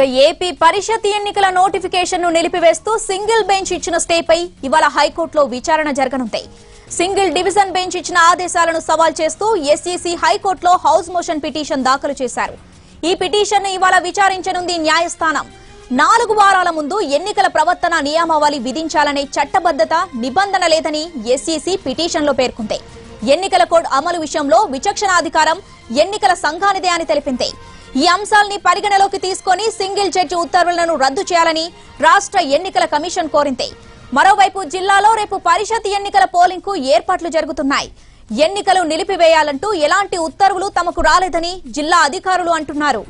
AP పరిషత్ ఎన్నికల notification ను నిలిపివేస్తూ single bench ఇచ్చిన స్టేపై ఇవాళ హైకోర్టులో విచారణ జరగనుంది. సింగిల్ డివిజన్ బెంచ్ ఇచ్చిన ఆదేశాలను సవాల్ చేస్తూ ఎస్ఈసీ హైకోర్టులో హౌస్ మోషన్ పిటిషన్ దాఖలు చేశారు. ఈ పిటిషన్ ను ఇవాళ విచారించనుంది న్యాయస్థానం. 4 వారాల ముందు ఎన్నికల ప్రవర్తన నియమావళి విధించాలనే చట్టబద్ధత నిబంధన లేదని ఎస్ఈసీ పిటిషన్లో పేర్కొంది. ఎన్నికల కోడ్ అమలు విషయంలో విచక్షణాధికారం ఎన్నికల సంఘానిదే అని తెలిపింది. ఈ అంశాల్ని పరిగణలోకి తీసుకొని సింగిల్ జడ్జి ఉత్తర్వులను రద్దు చేయాలని రాష్ట్ర ఎన్నికల కమిషన్ కోరింది. మరోవైపు జిల్లాలో రేపు పరిషత్ ఎన్నికల పోలింగ్ కు ఏర్పాట్లు జరుగుతున్నాయి. ఎన్నికలు నిలిపివేయాలంటూ ఎలాంటి ఉత్తర్వులు తమకు రాలేదని జిల్లా అధికారులు అంటున్నారు.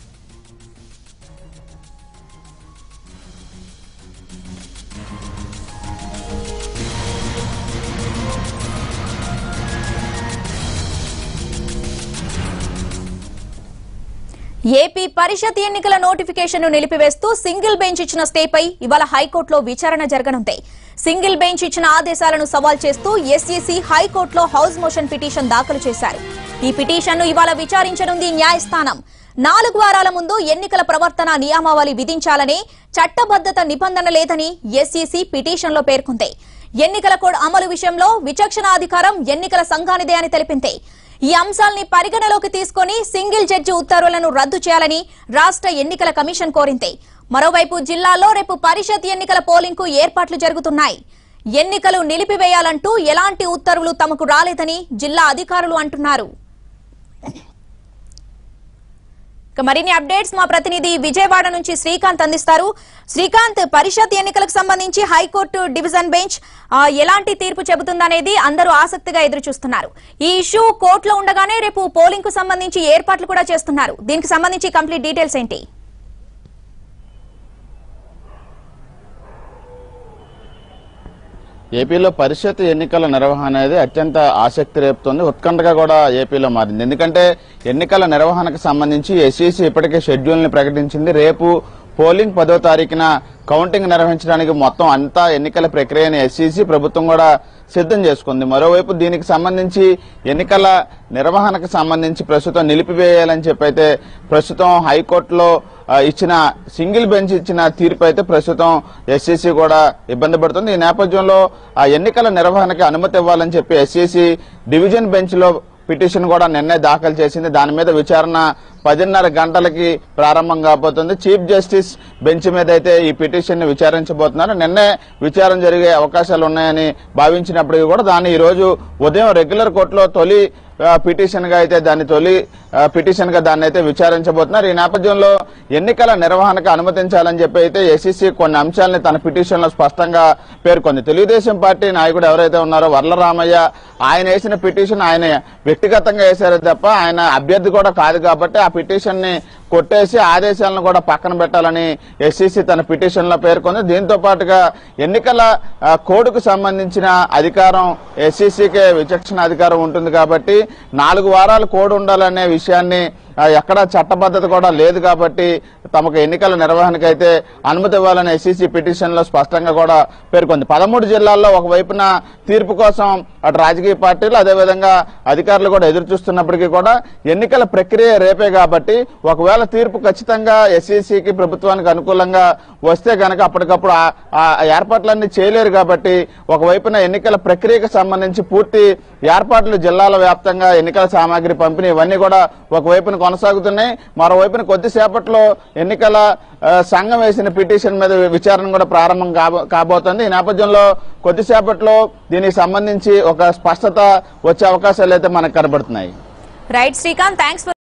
ఏపీ పరిషత్ ఎన్నికల నోటిఫికేషన్ ను నిలిపివేస్తూ సింగిల్ బెంచ్ ఇచ్చిన స్టేపై ఇవాళ హైకోర్టులో విచారణ జరగనుంది. సింగిల్ బెంచ్ ఇచ్చిన ఆదేశాలను సవాల్ చేస్తూ ఎస్ఈసీ హైకోర్టులో హౌస్ మోషన్ పిటిషన్ దాఖలు చేశారు. ఈ పిటిషన్ ను ఇవాళ విచారించనుంది న్యాయస్థానం. 4 వారాల ముందు ఎన్నికల ప్రవర్తన నియమావళి విధించాలనే చట్టబద్ధత నిబంధన లేదని ఎస్ఈసీ పిటిషన్లో పేర్కొంది. ఎన్నికల కోడ్ అమలు విషయంలో విచక్షణాధికారం ఎన్నికల సంఘానిదే అని తెలిపింది. ఈ అంశాల్ని పరిగణలోకి తీసుకొని సింగిల్ జడ్జి ఉత్తర్వులను రద్దు చేయాలని రాష్ట్ర ఎన్నికల కమిషన్ కోరింది. మరోవైపు జిల్లాలో రేపు పరిషత్ ఎన్నికల పోలింగ్ కు ఏర్పాట్లు జరుగుతున్నాయి. ఎన్నికలు నిలిపివేయాలంటూ ఎలాంటి ఉత్తర్వులు తమకు రాలేదని జిల్లా అధికారులు అంటున్నారు. మరిన్ని అప్డేట్స్ మా ప్రతినిధి విజయవాడ నుంచి శ్రీకాంత్ అందిస్తారు. శ్రీకాంత్, పరిషత్ ఎన్నికలకు సంబంధించి హైకోర్టు డివిజన్ బెంచ్ ఎలాంటి తీర్పు చెబుతుందనేది అందరూ ఆసక్తిగా ఎదురు చూస్తున్నారు. ఈ ఇష్యూ కోర్టులో ఉండగానే రేపు పోలింగ్ కు సంబంధించి ఏర్పాట్లు కూడా చేస్తున్నారు. దీనికి సంబంధించి కంప్లీట్ డీటెయిల్స్ ఏంటి? ఏపీలో పరిషత్ ఎన్నికల నిర్వహణ అనేది అత్యంత ఆసక్తి రేపుతోంది, ఉత్కంఠగా కూడా ఏపీలో మారింది. ఎందుకంటే ఎన్నికల నిర్వహణకు సంబంధించి ఎస్ఈసీ ఇప్పటికే షెడ్యూల్ ని ప్రకటించింది. రేపు పోలింగ్ 10వ తారీఖున కౌంటింగ్ నిర్వహించడానికి మొత్తం అంతా ఎన్నికల ప్రక్రియని ఎస్ఈసీ ప్రభుత్వం కూడా సిద్ధం చేసుకుంది. మరోవైపు దీనికి సంబంధించి ఎన్నికల నిర్వహణకు సంబంధించి ప్రస్తుతం నిలిపివేయాలని చెప్పైతే ప్రస్తుతం హైకోర్టులో ఇచ్చిన సింగిల్ బెంచ్ ఇచ్చిన తీర్పు అయితే ప్రస్తుతం ఎస్ఈసీ కూడా ఇబ్బంది పడుతుంది. ఈ నేపథ్యంలో ఆ ఎన్నికల నిర్వహణకి అనుమతి ఇవ్వాలని చెప్పి ఎస్ఈసీ డివిజన్ బెంచ్ లో పిటిషన్ కూడా నిన్నే దాఖలు చేసింది. దాని మీద విచారణ 10:30 గంటలకి ప్రారంభం కాబోతుంది. చీఫ్ జస్టిస్ బెంచ్ మీద అయితే ఈ పిటిషన్ ని విచారించబోతున్నారు. నిన్నే విచారణ జరిగే అవకాశాలు ఉన్నాయని భావించినప్పటికీ కూడా దాన్ని ఈ రోజు ఉదయం రెగ్యులర్ కోర్టులో తొలి పిటిషన్ గా అయితే దాన్ని అయితే విచారించబోతున్నారు. ఈ నేపథ్యంలో ఎన్నికల నిర్వహణకు అనుమతించాలని చెప్పి అయితే ఎస్ఈసీ కొన్ని అంశాలని తన పిటిషన్ లో స్పష్టంగా పేర్కొంది. తెలుగుదేశం పార్టీ నాయకుడు ఎవరైతే ఉన్నారో వర్లరామయ్య, ఆయన వేసిన పిటిషన్ ఆయన వ్యక్తిగతంగా వేశారే తప్ప ఆయన అభ్యర్థి కూడా కాదు కాబట్టి ఆ పిటిషన్ ని కొట్టేసి ఆదేశాలను కూడా పక్కన పెట్టాలని ఎస్ఈసీ తన పిటిషన్ లో పేర్కొంది. దీంతో పాటుగా ఎన్నికల కోడ్కు సంబంధించిన అధికారం ఎస్ఈసీకే విచక్షణ అధికారం ఉంటుంది కాబట్టి 4 వారాలు కోడ్ ఉండాలనే విషయాన్ని ఎక్కడా చట్టబద్ధత కూడా లేదు కాబట్టి తమకు ఎన్నికల నిర్వహణకైతే అనుమతి ఇవ్వాలని ఎస్ఈసీ పిటిషన్ లో స్పష్టంగా కూడా పేర్కొంది. 13 జిల్లాల్లో ఒకవైపున తీర్పు కోసం అటు రాజకీయ పార్టీలు అదేవిధంగా అధికారులు కూడా ఎదురు చూస్తున్నప్పటికీ కూడా ఎన్నికల ప్రక్రియ రేపే కాబట్టి ఒకవేళ తీర్పు ఖచ్చితంగా ఎస్ఈసీకి ప్రభుత్వానికి అనుకూలంగా వస్తే గనక అప్పటికప్పుడు ఆ ఏర్పాట్లన్నీ చేయలేరు కాబట్టి ఒకవైపున ఎన్నికల ప్రక్రియకు సంబంధించి పూర్తి ఏర్పాట్లు జిల్లాల వ్యాప్తంగా ఎన్నికల సామాగ్రి పంపిణీ ఇవన్నీ కూడా ఒకవైపున కొనసాగుతున్నాయి. మరోవైపున కొద్దిసేపట్లో ఎన్నికల సంఘం వేసిన పిటిషన్ మీద విచారణ కూడా ప్రారంభం కాబోతోంది. ఈ నేపథ్యంలో కొద్దిసేపట్లో దీనికి సంబంధించి ఒక స్పష్టత వచ్చే అవకాశాలు అయితే మనకు కనబడుతున్నాయి. Right Srikanth, thanks.